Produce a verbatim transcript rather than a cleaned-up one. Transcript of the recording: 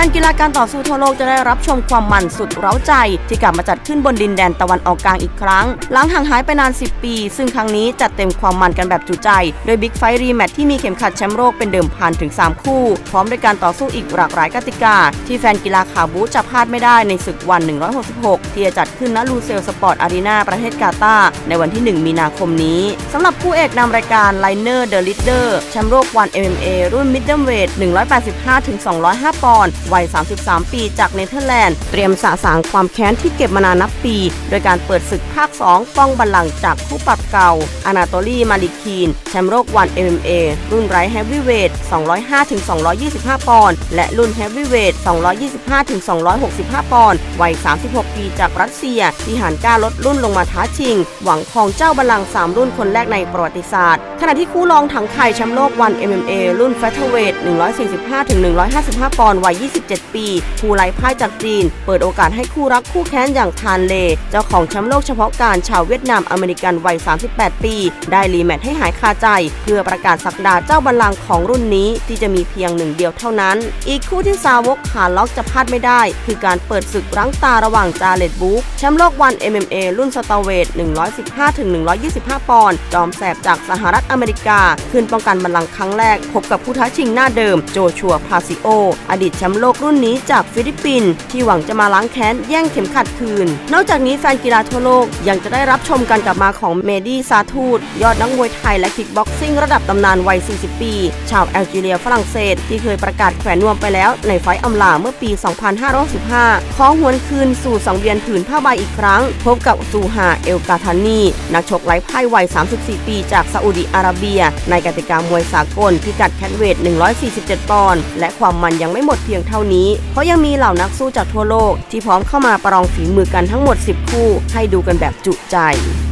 นกีฬาการต่อสู้ทั่วโลกจะได้รับชมความมันสุดเร้าใจที่กลับมาจัดขึ้นบนดินแดนตะวันออกกลางอีกครั้งหลังห่างหายไปนานสิบปีซึ่งครั้งนี้จัดเต็มความมันกันแบบจุใจโดยบิ๊กไฟท์รีแมตช์ที่มีเข็มขัดแชมป์โลกเป็นเดิมพันถึงสามคู่พร้อมด้วยการต่อสู้อีกหลากหลายกติกาที่แฟนกีฬาขาบู๊จะพลาดไม่ได้ในศึกวันหนึ่งร้อยหกสิบหกที่จะจัดขึ้นณลูเซลสปอร์ตอารีนาประเทศกาตาร์ในวันที่หนึ่งมีนาคมนี้สำหรับคู่เอกนำรายการไลเนอร์เดอะลิดเดอร์แชมป์โลกวัน เอ็ม เอ็ม เอ รุ่นมิดเดิลเวท หนึ่งร้อยแปดสิบห้าถึงสองร้อยห้า ปอนด์วัยสามสิบสามปีจากเนเธอร์แลนด์เตรียมสะสางความแค้นที่เก็บมานานนับปีโดยการเปิดศึกภาคสองป้องบัลลังก์จากคู่ปรับเก่าอานาโตลีมาลิคีนแชมป์โลกวัน เอ็ม เอ็ม เอ รุ่นไร้เฮฟวีเวท สองร้อยห้าถึงสองร้อยยี่สิบห้า ปอนด์และรุ่นเฮฟวีเวท สองร้อยยี่สิบห้าถึงสองร้อยหกสิบห้า ปอนด์วัยสามสิบหกปีจากรัสเซียที่หันกล้าลดรุ่นลงมาท้าชิงหวังครองเจ้าบัลลังก์สามรุ่นคนแรกในประวัติศาสตร์ขณะที่คู่รองถังไข่แชมป์โลกวัน เอ็ม เอ็ม เอ รุ่นเฟเธอร์เวท หนึ่งร้อยสี่สิบห้าถึงหนึ่งร้อยห้าสิบห้า ปอนด์วัยยี่สิบเจ็ดปีผู้ไร้พ่ายจากจีนเปิดโอกาสให้คู่รักคู่แค้นอย่างทานเลเจ้าของแชมป์โลกเฉพาะการชาวเวียดนามอเมริกันวัยสามสิบแปดปีได้รีแมตช์ให้หายคาใจเพื่อประกาศศักดาเจ้าบัลลังก์ของรุ่นนี้ที่จะมีเพียงหนึ่งเดียวเท่านั้นอีกคู่ที่สาวกขาล็อกจะพลาดไม่ได้คือการเปิดศึกรั้งตาระหว่างจาเลตบุ๊กแชมป์โลกวัน เอ็ม เอ็ม เอ รุ่นสเตาเวท หนึ่งร้อยสิบห้าถึงหนึ่งร้อยยี่สิบห้า ปอนด์จอมแสบจากสหรัฐอเมริกาขึ้นป้องกันบัลลังก์ครั้งแรกพบกับผู้ท้าชิงหน้าเดิมโจชัวพาซิโออดีตแชมป์โลกรุ่นนี้จากฟิลิปปินส์ที่หวังจะมาล้างแค้นแย่งเข็มขัดคืนนอกจากนี้แฟนกีฬาทั่วโลกยังจะได้รับชมการกลับมาของเมดี้ซาทูดยอดนักมวยไทยและคิกบ็อกซิ่งระดับตำนานวัยสี่สิบปีชาวแอลจีเรียฝรั่งเศสที่เคยประกาศแขวนนวมไปแล้วในไฟต์อำลาเมื่อปีสองพันห้าร้อยสิบห้าขอหวนคืนสู่สังเวียนผืนผ้าใบอีกครั้งพบกับซูฮาเอลกาทานีนักชกไร้พ่ายวัยสามสิบสี่ปีจากซาอุดิอาระเบียในกติกามวยสากลพิกัดแคทเวทหนึ่งร้อยสี่สิบเจ็ดปอนด์และความมันยังไม่หมดเพียงเท่านี้เพราะยังมีเหล่านักสู้จากทั่วโลกที่พร้อมเข้ามาประลองฝีมือกันทั้งหมดสิบคู่ให้ดูกันแบบจุใจ